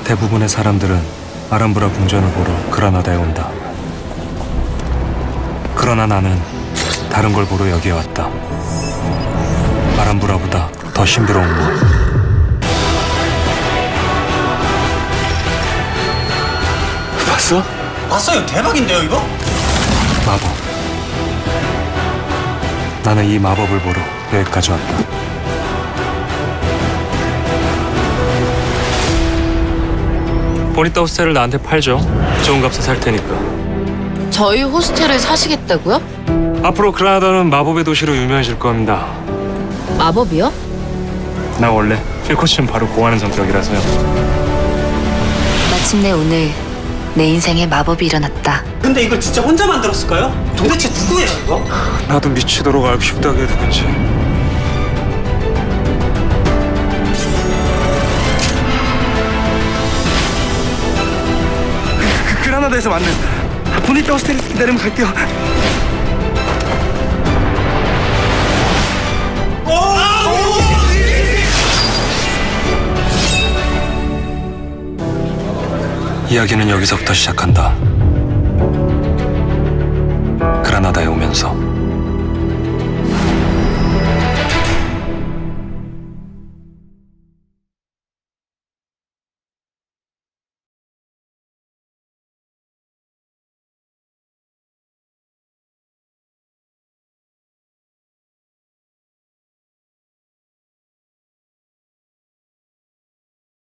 대부분의 사람들은 아람브라 궁전을 보러 그라나다에 온다. 그러나 나는 다른 걸 보러 여기에 왔다. 아람브라보다 더 신비로운 것. 봤어? 봤어요. 대박인데요, 이거? 마법. 나는 이 마법을 보러 여기까지 왔다. 보니따 호스텔을 나한테 팔죠. 좋은 값에 살 테니까. 저희 호스텔을 사시겠다고요? 앞으로 그라나다는 마법의 도시로 유명해질 겁니다. 마법이요? 나 원래 필코치는 바로 고하는 성격이라서요. 마침내 오늘 내 인생에 마법이 일어났다. 근데 이걸 진짜 혼자 만들었을까요? 도대체 누구예요, 이거? 나도 미치도록 알고 싶다고 해도 그치. 그라나다에서 맞는 보니따 호스텔에서 기다리면 갈게요. 이야기는 여기서부터 시작한다.